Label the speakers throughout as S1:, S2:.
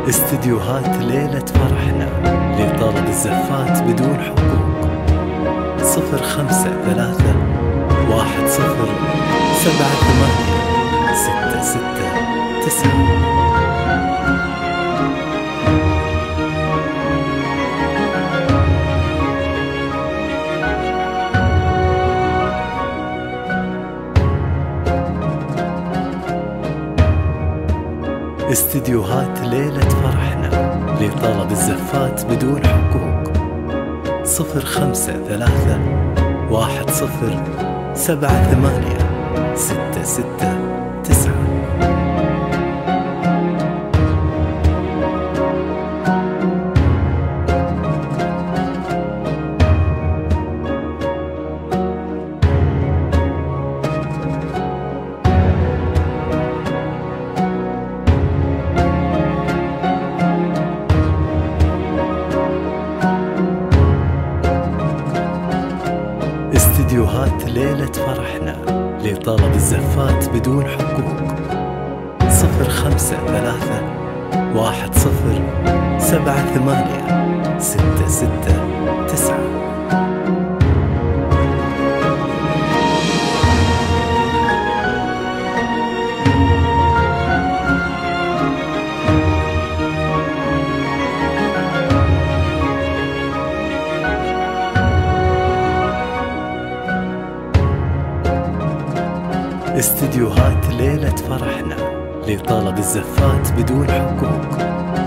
S1: استديوهات ليلة فرحنا لطلب الزفات بدون حقوق. 053 10 78 669. استديوهات ليلة فرحنا لطلب الزفات بدون حقوق. 053 10 78 669. استديوهات ليلة فرحنا لطلب الزفات بدون حقوق. 053 10 78 669. استديوهات ليلة فرحنا لطلب الزفات بدون حقوق.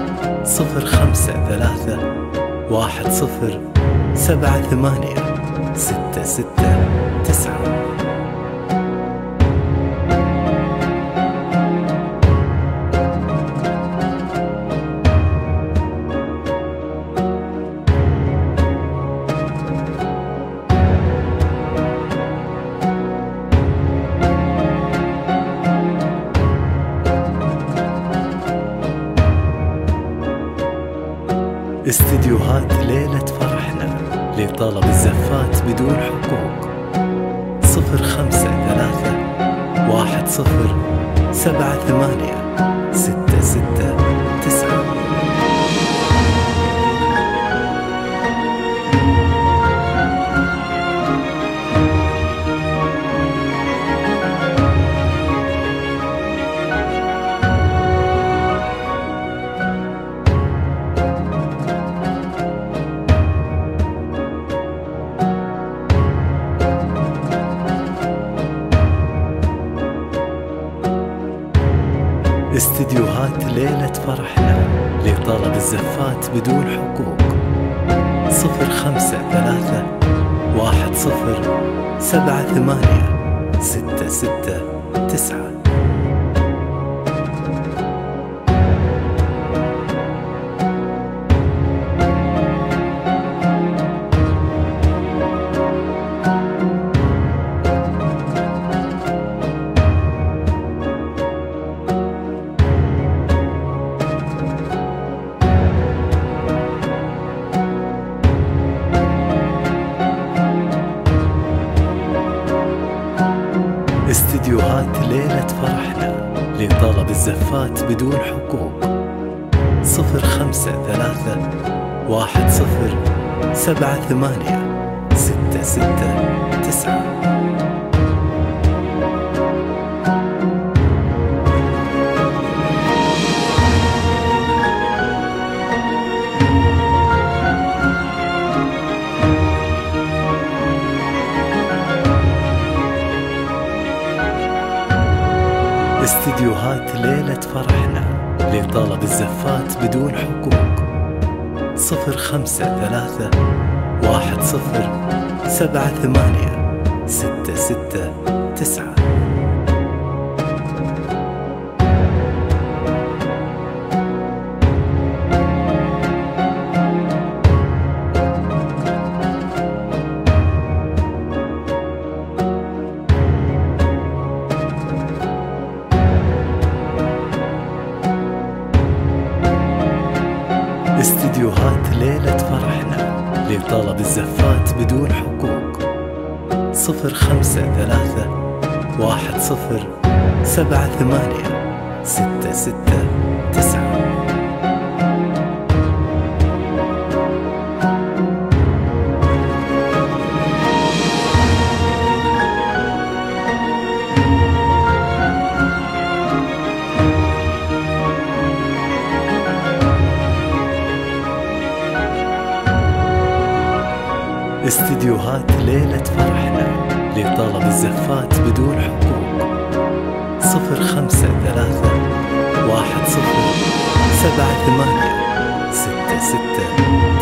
S1: 053 10 78 669. استديوهات ليلة فرحنا لطلب الزفات بدون حقوق. 053 10 78 669. استديوهات ليلة فرحنا لطلب الزفات بدون حقوق. 053 10 78 669. استديوهات ليلة فرحنا لطلب الزفات بدون حقوق. 053 10 78 669. استديوهات ليلة فرحنا لطلب الزفات بدون حقوق. 053 10 78 669. استديوهات ليلة فرحنا لطلب الزفات بدون حقوق. 053 10 78 669. استديوهات ليلة فرحنا لطلب الزفات بدون حقوق. 053 10 78 66